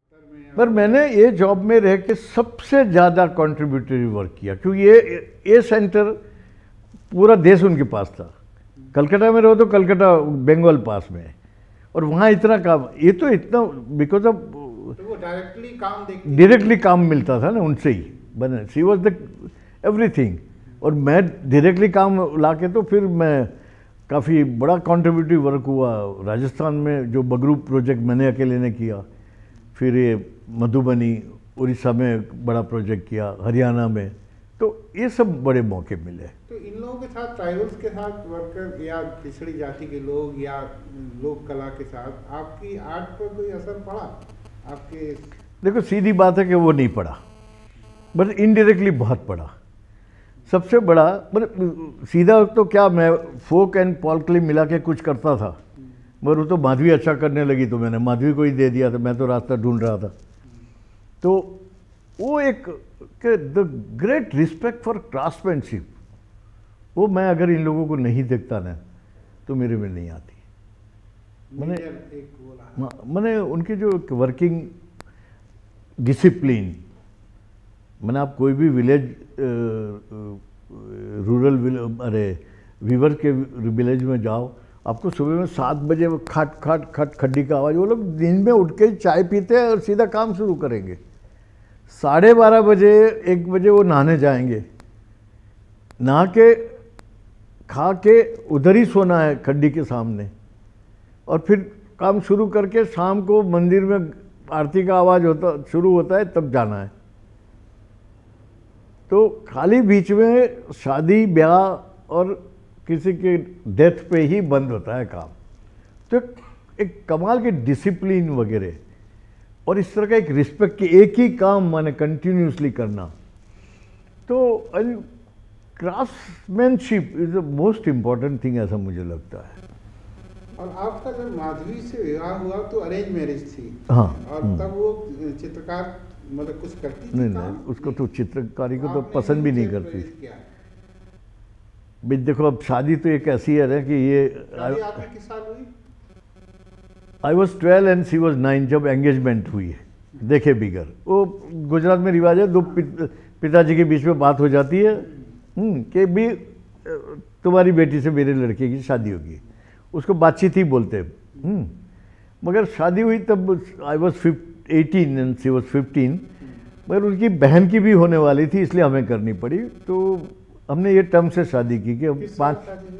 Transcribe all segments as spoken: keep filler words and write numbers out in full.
पर मैंने ये जॉब में रह के सबसे ज़्यादा कंट्रीब्यूटरी वर्क किया, क्योंकि ये ये सेंटर पूरा देश उनके पास था। कलकत्ता में रहो तो कलकत्ता बंगाल पास में है, और वहाँ इतना काम, ये तो इतना बिकॉज ऑफ डायरेक्टली काम डायरेक्टली काम मिलता था ना उनसे ही बने, शी वॉज द एवरीथिंग। और मैं डायरेक्टली काम ला के, तो फिर मैं काफ़ी बड़ा कंट्रीब्यूटरी वर्क हुआ राजस्थान में, जो बगरू प्रोजेक्ट मैंने अकेले ने किया, फिर ये मधुबनी उड़ीसा में बड़ा प्रोजेक्ट किया, हरियाणा में, तो ये सब बड़े मौके मिले। तो इन लोगों के साथ, ट्राइबल्स के साथ वर्कर या पिछड़ी जाति के लोग या लोक कला के साथ आपकी आर्ट पर कोई असर पड़ा आपके? देखो सीधी बात है कि वो नहीं पड़ा, बट इनडायरेक्टली बहुत पड़ा। सबसे बड़ा मतलब सीधा तो क्या, मैं फोक एंड पॉल्कली मिला के कुछ करता था, मगर वो तो माधवी अच्छा करने लगी तो मैंने माधवी को ही दे दिया, तो मैं तो रास्ता ढूंढ रहा था। तो वो एक the great respect for craftsmanship, वो मैं अगर इन लोगों को नहीं देखता ना तो मेरे में नहीं आती। मैंने मैंने उनकी जो वर्किंग डिसिप्लिन, मैंने आप कोई भी विलेज रूरल विलेज, अरे वीवर के विलेज में जाओ, आपको सुबह में सात बजे खट खट खट खड्डी का आवाज़, वो लोग दिन में उठ के चाय पीते हैं और सीधा काम शुरू करेंगे। साढ़े बारह बजे एक बजे वो नहाने जाएंगे, नहा के खा के उधर ही सोना है खड्डी के सामने, और फिर काम शुरू करके शाम को मंदिर में आरती का आवाज़ होता शुरू होता है तब जाना है। तो खाली बीच में शादी ब्याह और किसी के डेथ पे ही बंद होता है काम। तो एक कमाल के डिसिप्लिन वगैरह और इस तरह का एक रिस्पेक्ट कि एक ही काम माने कंटिन्यूसली करना। तो craftsmanship is the most important thing, ऐसा मुझे लगता है। और आपका जब माधवी से विवाह हुआ तो अरेंज मैरिज थी। हाँ, और तब वो चित्रकार मतलब कुछ करती थी? नहीं नहीं, उसको तो चित्रकारी को तो पसंद भी नहीं करती थी। भाई देखो अब शादी तो एक ऐसी है ना कि ये किस साल हुई? I was twelve and she was nine जब एंगेजमेंट हुई है। देखे बिगर, वो गुजरात में रिवाज है, दो पिताजी के बीच में बात हो जाती है कि भी तुम्हारी बेटी से मेरे लड़के की शादी होगी, उसको बातचीत ही बोलते हैं। मगर शादी हुई तब I was eighteen and she was fifteen, मगर उनकी बहन की भी होने वाली थी, इसलिए हमें करनी पड़ी। तो हमने ये टर्म से शादी की कि हम पाँच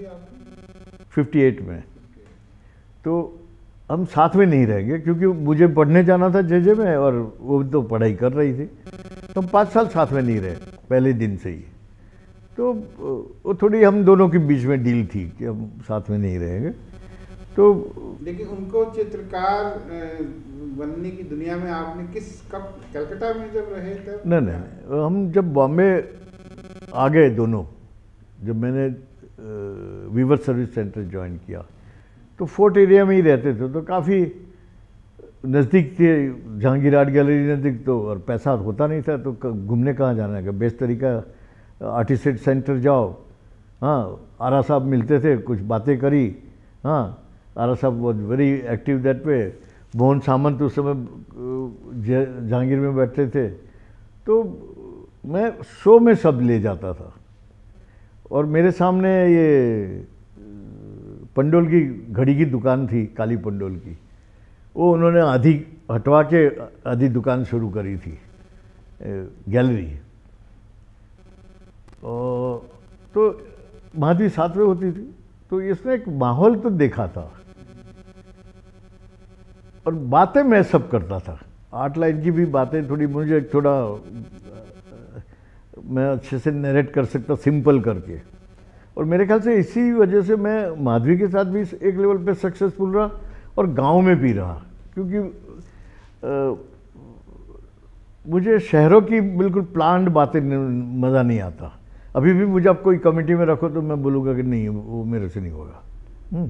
फिफ्टी एट में, तो हम साथ में नहीं रहेंगे क्योंकि मुझे पढ़ने जाना था जे जे में और वो तो पढ़ाई कर रही थी, तो हम पाँच साल साथ में नहीं रहे पहले दिन से ही। तो वो थोड़ी हम दोनों के बीच में डील थी कि हम साथ में नहीं रहेंगे। तो लेकिन उनको चित्रकार बनने की दुनिया में आपने किस कब कलकत्ता में जब रहे तब? नहीं नहीं, हम जब बॉम्बे आ गए दोनों, जब मैंने वीवर सर्विस सेंटर ज्वाइन किया तो फोर्ट एरिया में ही रहते थे, तो काफ़ी नज़दीक थे, जहांगीर आर्ट गैलरी नज़दीक, तो और पैसा होता नहीं था तो घूमने कहाँ जाना है। बेस्ट तरीका आर्टिस्ट सेंटर जाओ। हाँ, आरा साहब मिलते थे, कुछ बातें करी। हाँ, आरा साहब was very active that way. Mohan Samant उस समय जहांगीर में बैठते थे, तो मैं शो में सब ले जाता था। और मेरे सामने ये पंडोल की घड़ी की दुकान थी, काली पंडोल की, वो उन्होंने आधी हटवा के आधी दुकान शुरू करी थी, गैलरी। और तो माधवी साथ में होती थी, तो इसने एक माहौल तो देखा था और बातें मैं सब करता था। आर्ट लाइन की भी बातें थोड़ी मुझे थोड़ा मैं अच्छे से नरेट कर सकता, सिंपल करके। और मेरे ख्याल से इसी वजह से मैं माधवी के साथ भी एक लेवल पे सक्सेसफुल रहा और गांव में भी रहा, क्योंकि आ, मुझे शहरों की बिल्कुल प्लान्ड बातें मज़ा नहीं आता। अभी भी मुझे आप कोई कमेटी में रखो तो मैं बोलूँगा कि नहीं, वो मेरे से नहीं होगा।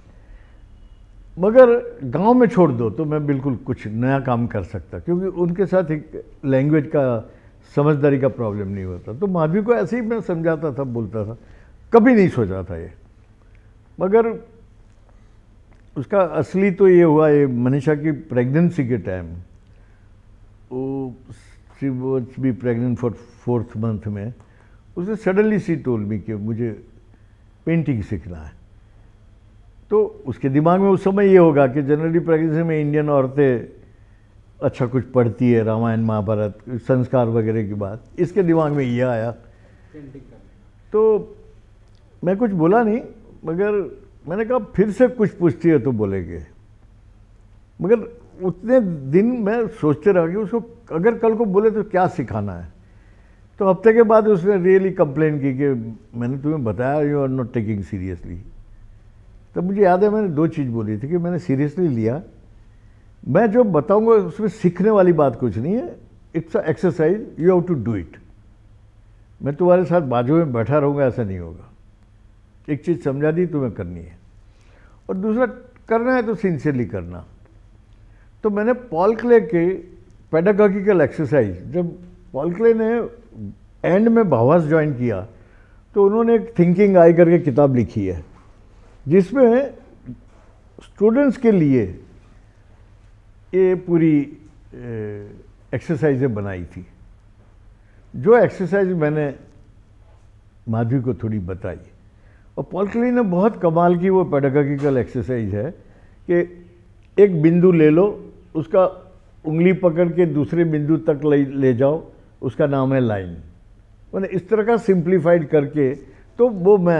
मगर गांव में छोड़ दो तो मैं बिल्कुल कुछ नया काम कर सकता, क्योंकि उनके साथ एक लैंग्वेज का, समझदारी का प्रॉब्लम नहीं होता। तो माधवी को ऐसे ही मैं समझाता था, बोलता था, कभी नहीं सोचा था ये। मगर उसका असली तो ये हुआ, ये मनीषा की प्रेगनेंसी के time, she was be pregnant for fourth month में, उसने सडनली सी टोल्ड मी कि मुझे पेंटिंग सीखना है। तो उसके दिमाग में उस समय ये होगा कि जनरली प्रेगनेंसी में इंडियन औरतें अच्छा कुछ पढ़ती है, रामायण महाभारत संस्कार वगैरह की बात, इसके दिमाग में ये आया। तो मैं कुछ बोला नहीं, मगर मैंने कहा फिर से कुछ पूछती है तो बोलेंगे। मगर उतने दिन मैं सोचते रहा कि उसको अगर कल को बोले तो क्या सिखाना है। तो हफ्ते के बाद उसने रियली कंप्लेन की कि मैंने तुम्हें बताया you are not taking seriously. तब मुझे याद है मैंने दो चीज़ बोली थी कि मैंने सीरियसली लिया, मैं जो बताऊंगा उसमें सीखने वाली बात कुछ नहीं है, it's a exercise, you have to do it. मैं तुम्हारे साथ बाजू में बैठा रहूँगा ऐसा नहीं होगा। एक चीज़ समझा दी तुम्हें करनी है, और दूसरा करना है तो सिंसियरली करना। तो मैंने पॉल क्ले के पेडागॉजिकल एक्सरसाइज, जब पॉल क्ले ने एंड में भावास ज्वाइन किया तो उन्होंने एक थिंकिंग आई करके किताब लिखी है जिसमें स्टूडेंट्स के लिए ये पूरी एक्सरसाइजें बनाई थी। जो एक्सरसाइज मैंने माधवी को थोड़ी बताई, और पॉल क्ले ने बहुत कमाल की वो पेडागॉजिकल एक्सरसाइज है कि एक बिंदु ले लो, उसका उंगली पकड़ के दूसरे बिंदु तक ले, ले जाओ, उसका नाम है लाइन। मैंने इस तरह का सिंप्लीफाइड करके, तो वो मैं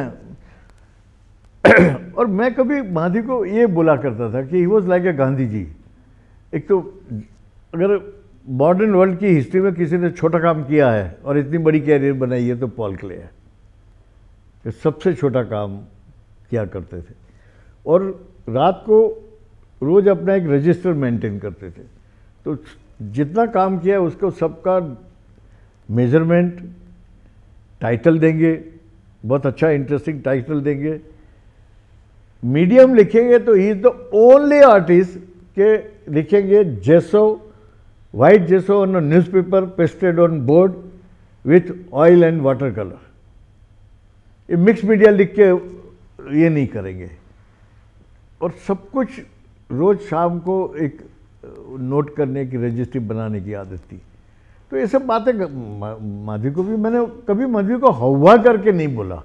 और मैं कभी माधवी को ये बोला करता था कि he was like a Gandhi ji. एक तो अगर मॉडर्न वर्ल्ड की हिस्ट्री में किसी ने छोटा काम किया है और इतनी बड़ी कैरियर बनाई है तो पॉल क्ले है, कि सबसे छोटा काम किया करते थे और रात को रोज़ अपना एक रजिस्टर मेंटेन करते थे। तो जितना काम किया उसको सबका मेजरमेंट, टाइटल देंगे, बहुत अच्छा इंटरेस्टिंग टाइटल देंगे, मीडियम लिखेंगे तो he is the only artist के लिखेंगे gesso, white gesso on newspaper pasted on board with oil and water colour. ये मिक्स मीडिया लिख के ये नहीं करेंगे। और सब कुछ रोज़ शाम को एक नोट करने की, रजिस्ट्री बनाने की आदत थी। तो ये सब बातें माधवी को भी, मैंने कभी माधवी को हवा करके नहीं बोला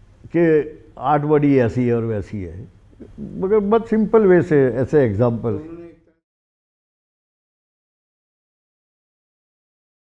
कि आर्ट बॉडी ऐसी है और वैसी है, मगर बहुत सिंपल वे से ऐसे एग्जाम्पल